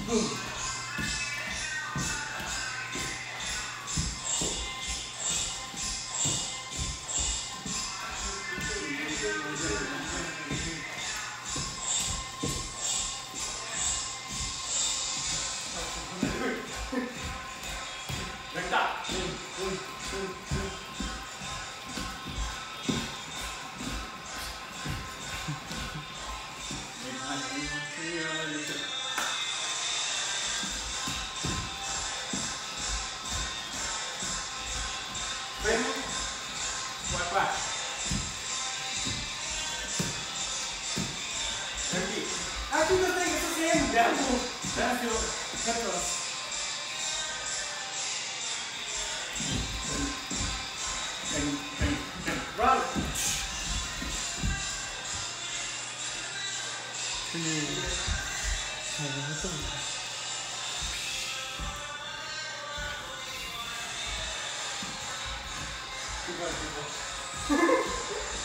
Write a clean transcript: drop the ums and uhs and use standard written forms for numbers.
Boom. Recta. Freno. Guapa. Aquí. Ah, tú no tengas eso bien. Gracias. Gracias. Run. Super, super.